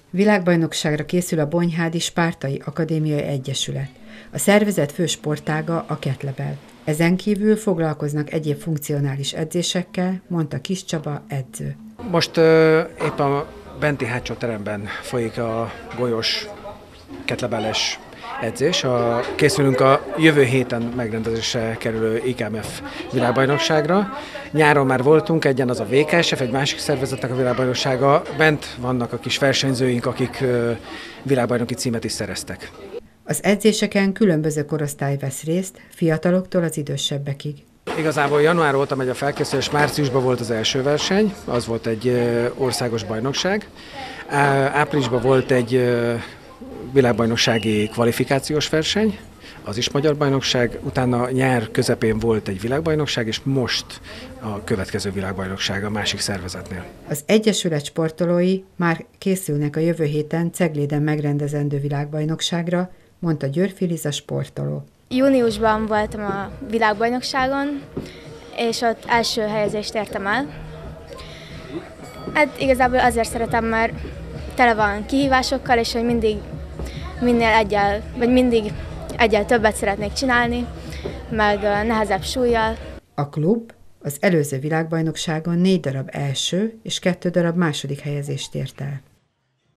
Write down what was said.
Világbajnokságra készül a Bonyhádi Spártai Akadémiai Egyesület. A szervezet fő sportága a kettlebell. Ezen kívül foglalkoznak egyéb funkcionális edzésekkel, mondta Kis Csaba edző. Most épp a benti hátsó teremben folyik a golyós kettlebelles edzés. Készülünk a jövő héten megrendezésre kerülő IKMF világbajnokságra. Nyáron már voltunk egyen, az a VKSF, egy másik szervezetnek a világbajnoksága. Bent vannak a kis versenyzőink, akik világbajnoki címet is szereztek. Az edzéseken különböző korosztály vesz részt, fiataloktól az idősebbekig. Igazából január óta megy a felkészülés, márciusban volt az első verseny, az volt egy országos bajnokság. Áprilisban volt egy világbajnoksági kvalifikációs verseny, az is magyar bajnokság, utána nyár közepén volt egy világbajnokság, és most a következő világbajnokság a másik szervezetnél. Az Egyesület sportolói már készülnek a jövő héten Cegléden megrendezendő világbajnokságra, mondta Győrfi Liza sportoló. Júniusban voltam a világbajnokságon, és ott első helyezést értem el. Hát igazából azért szeretem, mert tele van kihívásokkal, és hogy mindig egyel többet szeretnék csinálni, meg nehezebb súllyal. A klub az előző világbajnokságon 4 darab első és 2 darab második helyezést ért el.